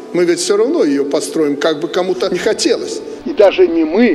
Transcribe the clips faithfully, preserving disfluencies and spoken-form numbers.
Мы ведь все равно ее построим, как бы кому-то не хотелось. И даже не мы.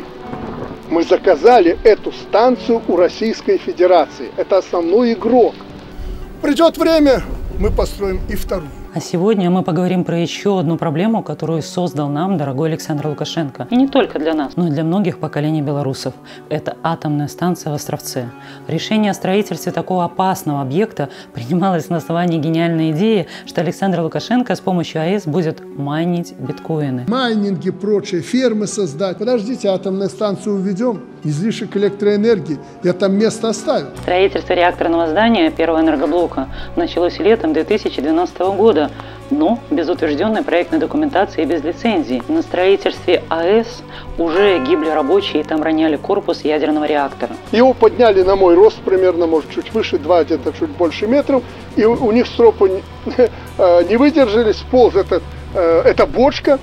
Мы заказали эту станцию у Российской Федерации. Это основной игрок. Придет время, мы построим и вторую. А сегодня мы поговорим про еще одну проблему, которую создал нам дорогой Александр Лукашенко. И не только для нас, но и для многих поколений белорусов. Это атомная станция в Островце. Решение о строительстве такого опасного объекта принималось на основании гениальной идеи, что Александр Лукашенко с помощью АЭС будет майнить биткоины. Майнинги, прочие фермы создать. Подождите, атомную станцию уведем, излишек электроэнергии, я там место оставил. Строительство реакторного здания первого энергоблока началось летом две тысячи двенадцатого года, но без утвержденной проектной документации и без лицензии. На строительстве АЭС уже гибли рабочие, и там роняли корпус ядерного реактора. Его подняли на мой рост примерно, может, чуть выше, два, где-то чуть больше метров, и у, у них стропы не, не выдержали, сполз этот, эта бочка,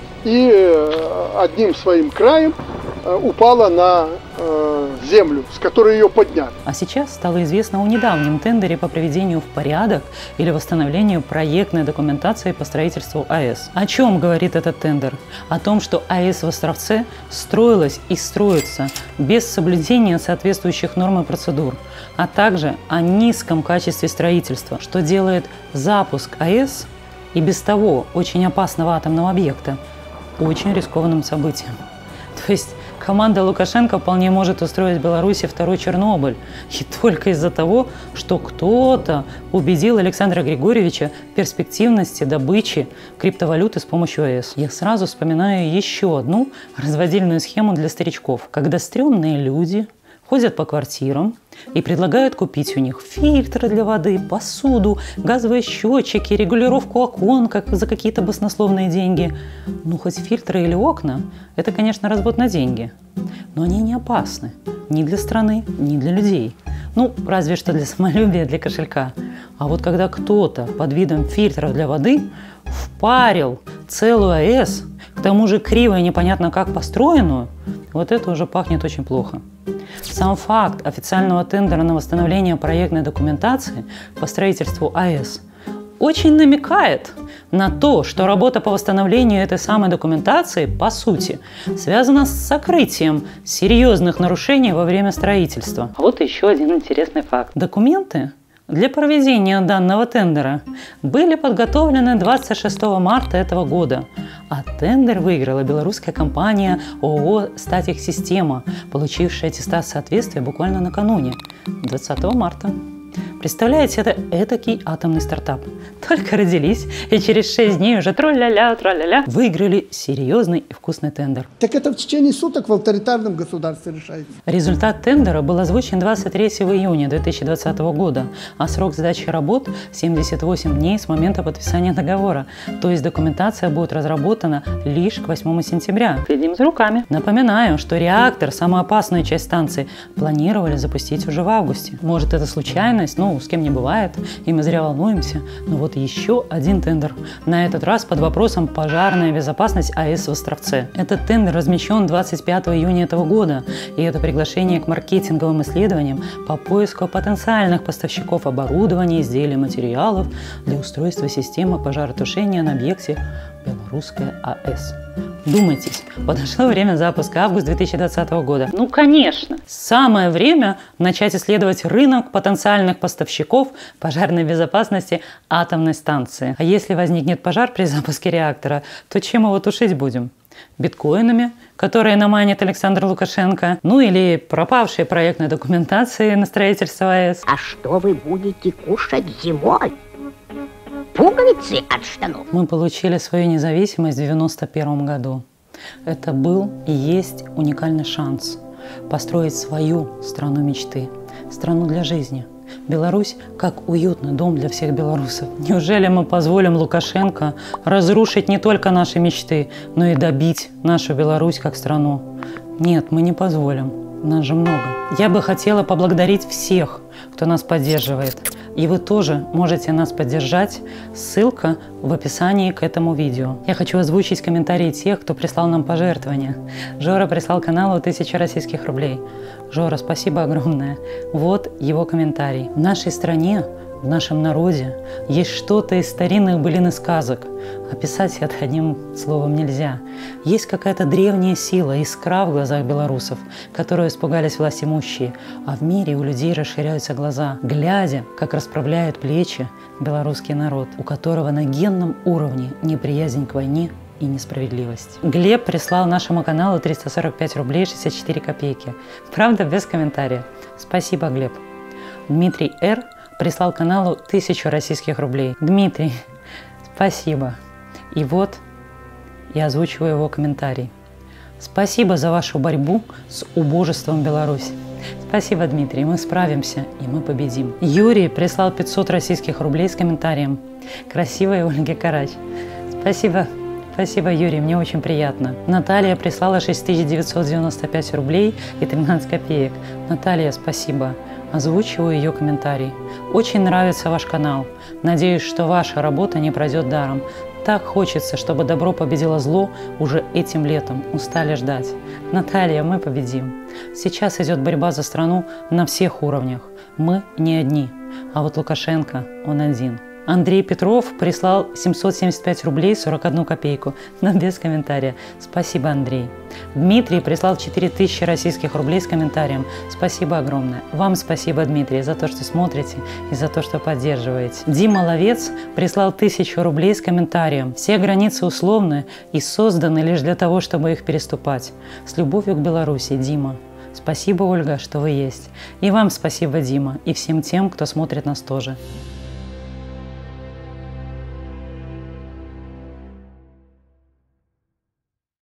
и одним своим краем упала на э, землю, с которой ее подняли. А сейчас стало известно о недавнем тендере по приведению в порядок или восстановлению проектной документации по строительству АЭС. О чем говорит этот тендер? О том, что АЭС в Островце строилась и строится без соблюдения соответствующих норм и процедур, а также о низком качестве строительства, что делает запуск АЭС и без того очень опасного атомного объекта очень рискованным событием. То есть команда Лукашенко вполне может устроить в Беларуси второй Чернобыль. И только из-за того, что кто-то убедил Александра Григорьевича в перспективности добычи криптовалюты с помощью АЭС. Я сразу вспоминаю еще одну разводильную схему для старичков, когда стрёмные люди ходят по квартирам и предлагают купить у них фильтры для воды, посуду, газовые счетчики, регулировку окон как за какие-то баснословные деньги. Ну, хоть фильтры или окна – это, конечно, развод на деньги. Но они не опасны ни для страны, ни для людей. Ну, разве что для самолюбия, для кошелька. А вот когда кто-то под видом фильтров для воды впарил целую АЭС, к тому же криво и непонятно как построенную, вот это уже пахнет очень плохо. Сам факт официального тендера на восстановление проектной документации по строительству АЭС очень намекает на то, что работа по восстановлению этой самой документации, по сути, связана с сокрытием серьезных нарушений во время строительства. А вот еще один интересный факт. Документы для проведения данного тендера были подготовлены двадцать шестого марта этого года, а тендер выиграла белорусская компания ООО «Статик-Система», получившая аттестат соответствия буквально накануне, двадцатого марта. Представляете, это этакий атомный стартап. Только родились, и через шесть дней уже тролля-ля, тролля-ля, выиграли серьезный и вкусный тендер. Так это в течение суток в авторитарном государстве решается. Результат тендера был озвучен двадцать третьего июня две тысячи двадцатого года, а срок сдачи работ семьдесят восемь дней с момента подписания договора. То есть документация будет разработана лишь к восьмому сентября. Следим за руками. Напоминаю, что реактор, самую опасную часть станции, планировали запустить уже в августе. Может, это случайность, ну, с кем не бывает, и мы зря волнуемся. Но вот еще один тендер. На этот раз под вопросом пожарная безопасность АЭС в Островце. Этот тендер размещен двадцать пятого июня этого года, и это приглашение к маркетинговым исследованиям по поиску потенциальных поставщиков оборудования, изделий, материалов для устройства системы пожаротушения на объекте Белорусская АЭС. Думайтесь, подошло время запуска, август две тысячи двадцатого года. Ну, конечно. Самое время начать исследовать рынок потенциальных поставщиков пожарной безопасности атомной станции. А если возникнет пожар при запуске реактора, то чем его тушить будем? Биткоинами, которые наманит Александр Лукашенко, ну или пропавшей проектной документацией на строительство АЭС. А что вы будете кушать зимой? Пуговицы от штанов. Мы получили свою независимость в девяносто первом году. Это был и есть уникальный шанс построить свою страну мечты, страну для жизни. Беларусь как уютный дом для всех белорусов. Неужели мы позволим Лукашенко разрушить не только наши мечты, но и добить нашу Беларусь как страну? Нет, мы не позволим. Нас же много. Я бы хотела поблагодарить всех, кто нас поддерживает. И вы тоже можете нас поддержать. Ссылка в описании к этому видео. Я хочу озвучить комментарии тех, кто прислал нам пожертвования. Жора прислал каналу тысячу российских рублей. Жора, спасибо огромное. Вот его комментарий. В нашей стране в нашем народе есть что-то из старинных былин и сказок. Описать это одним словом нельзя. Есть какая-то древняя сила, искра в глазах белорусов, которую испугались властимущие, а в мире у людей расширяются глаза, глядя, как расправляют плечи белорусский народ, у которого на генном уровне неприязнь к войне и несправедливость. Глеб прислал нашему каналу триста сорок пять рублей шестьдесят четыре копейки. Правда, без комментария. Спасибо, Глеб. Дмитрий Р. прислал каналу тысячу российских рублей. Дмитрий, спасибо. И вот я озвучиваю его комментарий. Спасибо за вашу борьбу с убожеством Беларуси. Спасибо, Дмитрий, мы справимся и мы победим. Юрий прислал пятьсот российских рублей с комментарием. Красивая Ольга Карач. Спасибо. Спасибо, Юрий, мне очень приятно. Наталья прислала шесть тысяч девятьсот девяносто пять рублей и тринадцать копеек. Наталья, спасибо. Озвучиваю ее комментарий. Очень нравится ваш канал. Надеюсь, что ваша работа не пройдет даром. Так хочется, чтобы добро победило зло уже этим летом. Устали ждать. Наталья, мы победим. Сейчас идет борьба за страну на всех уровнях. Мы не одни. А вот Лукашенко, он один. Андрей Петров прислал семьсот семьдесят пять рублей сорок одну копейку, но без комментария. Спасибо, Андрей. Дмитрий прислал четыре тысячи российских рублей с комментарием. Спасибо огромное. Вам спасибо, Дмитрий, за то, что смотрите и за то, что поддерживаете. Дима Ловец прислал тысячу рублей с комментарием. Все границы условны и созданы лишь для того, чтобы их переступать. С любовью к Беларуси, Дима. Спасибо, Ольга, что вы есть. И вам спасибо, Дима, и всем тем, кто смотрит нас тоже.